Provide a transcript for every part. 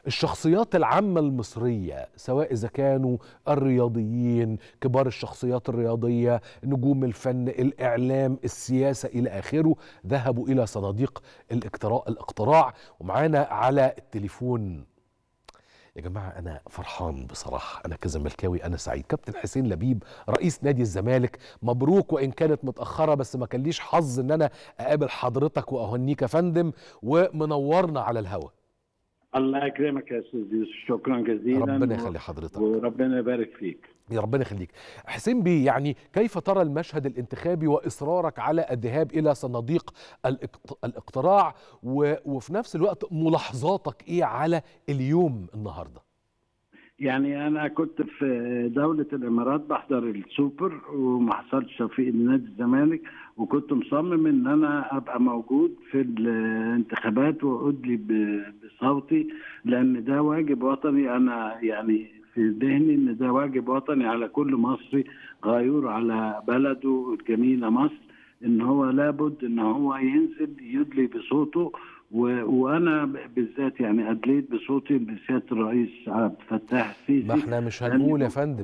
الشخصيات العامة المصرية، سواء إذا كانوا الرياضيين، كبار الشخصيات الرياضية، نجوم الفن، الإعلام، السياسة إلى آخره، ذهبوا إلى صناديق الاقتراع. ومعانا على التليفون، يا جماعة أنا فرحان بصراحة، أنا كزملكاوي أنا سعيد. كابتن حسين لبيب رئيس نادي الزمالك، مبروك، وإن كانت متأخرة بس ما كان ليش حظ إن أنا أقابل حضرتك وأهنيك يا فندم، ومنورنا على الهوا. الله يكرمك يا استاذ يوسف، شكرا ربنا جزيلا يخلي حضرتك. وربنا يبارك فيك. يا ربنا يخليك. حسين بيه، يعني كيف ترى المشهد الانتخابي وإصرارك على الذهاب إلى صناديق الاقتراع، وفي نفس الوقت ملاحظاتك إيه على اليوم النهاردة؟ يعني انا كنت في دولة الامارات بحضر السوبر وما حصلش توفيق لنادي الزمالك، وكنت مصمم ان انا ابقى موجود في الانتخابات وادلي بصوتي، لان ده واجب وطني. انا يعني في ذهني ان ده واجب وطني على كل مصري غيور على بلده الجميلة مصر، ان هو لابد ان هو ينزل يدلي بصوته. وانا بالذات يعني ادليت بصوتي لسياده الرئيس عبد الفتاح السيسي. ما احنا مش هنقول يا فندم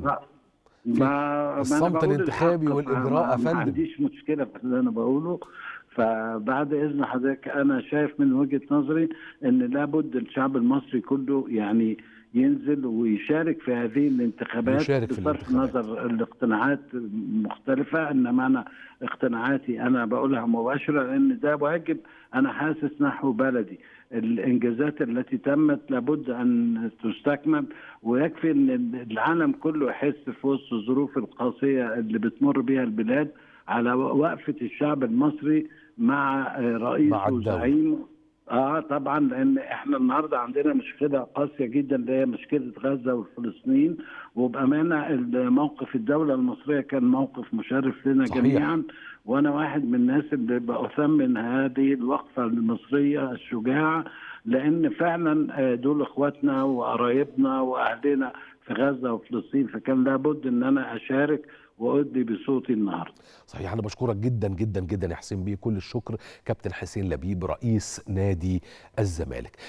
ما الصمت الانتخابي والاجراء يا فندم. ما عنديش مشكله في اللي انا بقوله. فبعد اذن حضرتك انا شايف من وجهه نظري ان لابد الشعب المصري كله يعني ينزل ويشارك في هذه الانتخابات، بصرف النظر الاقتناعات مختلفة، انما انا اقتناعاتي انا بقولها مباشرة لان ده واجب انا حاسس نحو بلدي. الانجازات التي تمت لابد ان تستكمل، ويكفي ان العالم كله يحس في وسط الظروف القاسية اللي بتمر بها البلاد على وقفة الشعب المصري مع رئيس وزعيم. طبعا، لان احنا النهارده عندنا مشكله قاسيه جدا اللي هي مشكله غزه والفلسطينيين، وبامانه موقف الدوله المصريه كان موقف مشرف لنا جميعا، وانا واحد من الناس اللي بأثمن هذه الوقفه المصريه الشجاعه، لان فعلا دول اخواتنا وقرايبنا واهلنا في غزه وفلسطين، فكان لابد ان انا اشارك وأدي بصوتي النهارده. صحيح، أنا بشكرك جدا جدا جدا يا حسين بيه، كل الشكر. كابتن حسين لبيب رئيس نادي الزمالك.